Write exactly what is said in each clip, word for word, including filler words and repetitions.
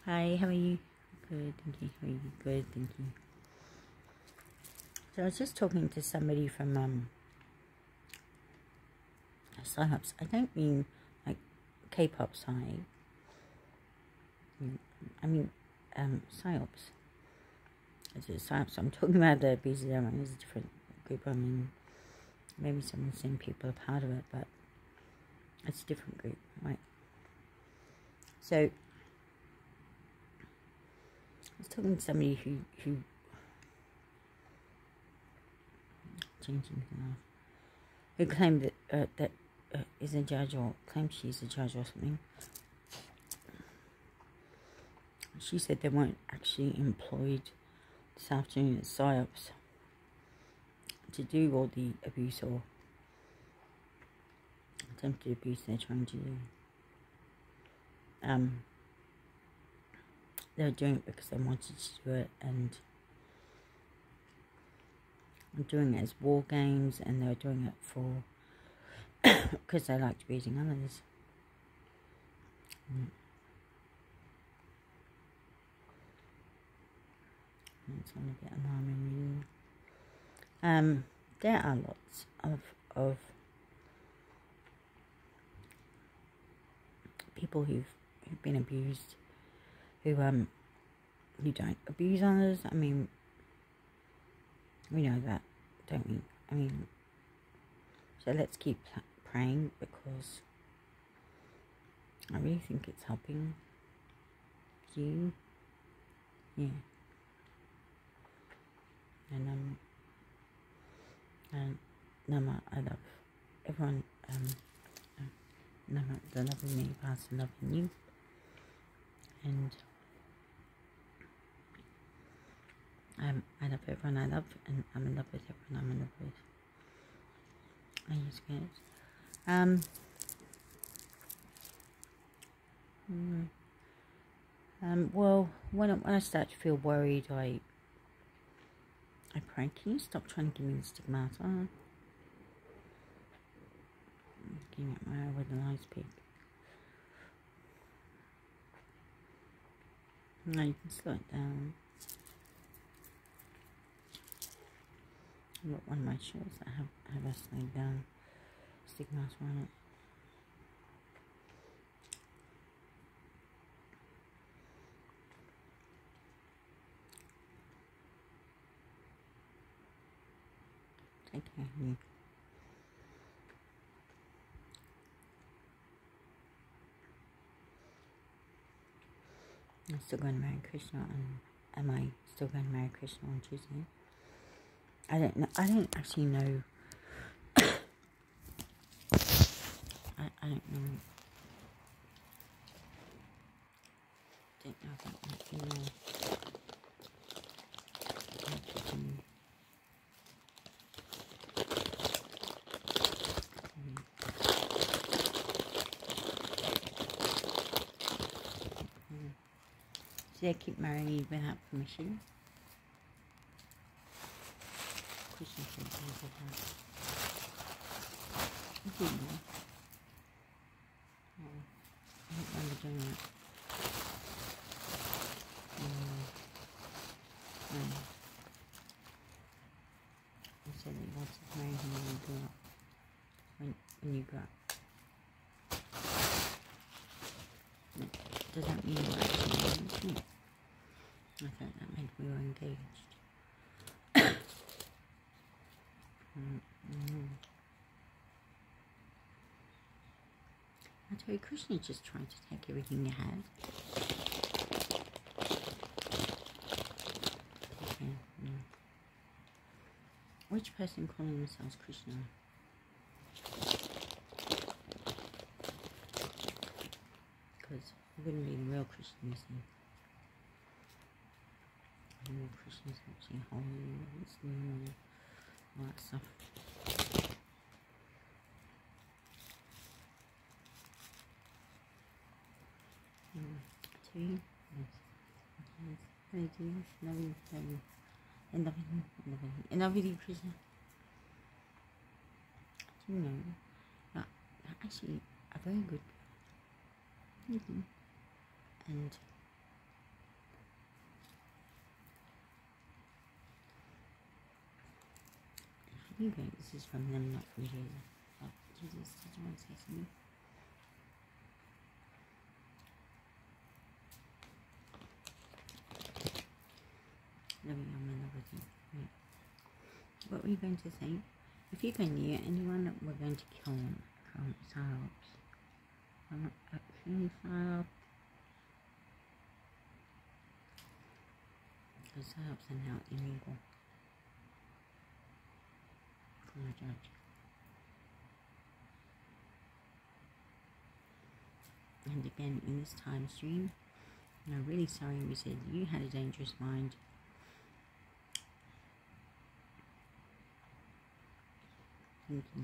Hi, how are you? Good, thank you. How are you? Good, thank you. So I was just talking to somebody from um Psyops. I don't mean like K-pop side. I mean um Psyops. Is it Psyops? I'm talking about the B Z M. It's a different group. I mean, maybe some of the same people are part of it, but it's a different group, right? So I was talking to somebody who who changing things who claimed that uh, that uh, is a judge or claimed she's a judge or something. She said they weren't actually employed this afternoon at Psyops to do all the abuse or attempted abuse they're trying to do. Um, they were doing it because they wanted to do it, and they're doing it as war games, and they were doing it for because they liked abusing others. Mm. It's all a bit alarming, really. Um, there are lots of of people who've who've been abused, who um who don't abuse others. I mean, we know that, don't we? I mean, so let's keep praying, because I really think it's helping you. Yeah. And um and Nama, I love everyone. Um, uh, Nama, the loving me, past the loving you, and um, I love everyone I love, and I'm in love with everyone I'm in love with. Are you scared? Um. Mm, um. Well, when I, when I start to feel worried, I I pray. Can you stop trying to give me the stigmata? Looking at my eye with an ice pick. No, you can slow it down. I've got one of my shirts that have, have a slide down stigmata on it. Take care of me. I'm still going to marry Krishna on, am I still going to marry Krishna on Tuesday? I don't know, I don't actually know, I, I don't know, I don't know about that email. Did I keep marrying you without permission? Krishna said he did that. I didn't know. Oh, I don't remember doing that. Um, no. He said that he wanted to marry him when you grew up. When, when you grew up. No. Does that mean we're actually engaged? I thought that meant we were engaged. mm-hmm. I tell you, Krishna just tried to take everything you had. Okay. Mm. Which person calling themselves Krishna? Because it wouldn't be the real Krishna, you see. The real Krishna is actually holy, it's new, all that stuff. Mm. To you? Yes. Yes. I do. Love you, love you. I love you, I love you. I love you, Krishna. Do you know, that, that actually a very good. Mm-hmm. And Okay, this is from them, not from Jesus. Oh, Jesus, did you want to say something? Loving your man, love with you. Right. What were you going to say? If you go near anyone, we're going to kill them from psyops. I'm not actually psyops. Because psyops are now illegal from a judge. And again, in this time stream, I'm really sorry we said you had a dangerous mind. Thinking.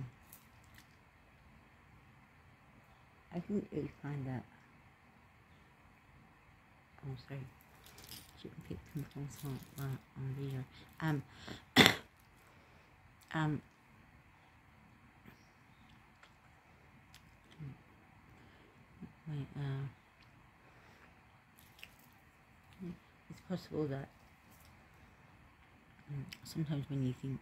I think you find that. Oh, sorry. Shouldn't pick pimples on, uh, on video. Um, um, wait, uh, it's possible that um, sometimes when you think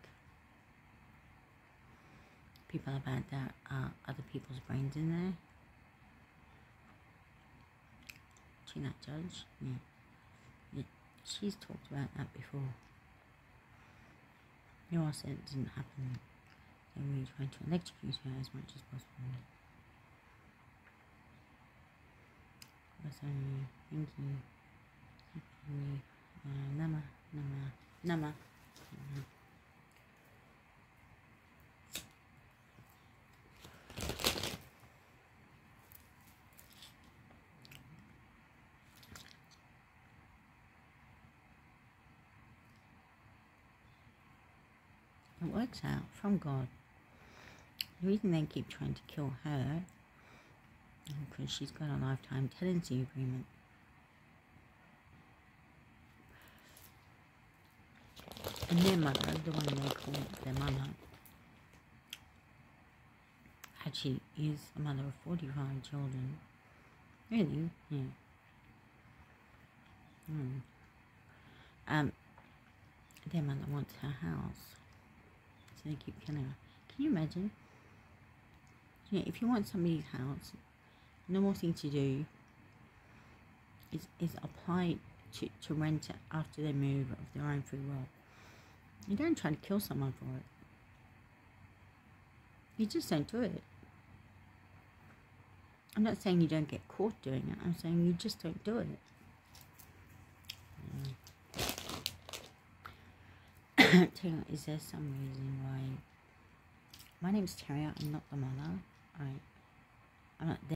people are bad, there are other people's brains in there. See that judge? Yeah. yeah. She's talked about that before. You all said it didn't happen. They were trying to electrocute her as much as possible. So, thank you. Uh, Nama, Nama, Nama. It works out from God. The reason they keep trying to kill her is because she's got a lifetime tenancy agreement. And their mother, the one they call their mother, actually is a mother of forty-five children. Really? Yeah. Mm. Um, their mother wants her house, so they keep killing her. Can you imagine? Yeah, if you want somebody's house, the normal thing to do is, is apply to, to rent it after they move of their own free will. You don't try to kill someone for it. You just don't do it. I'm not saying you don't get caught doing it. I'm saying you just don't do it. Mm. Tell you what, is there some reason why... My name's Terry. I'm not the mother. I, I'm not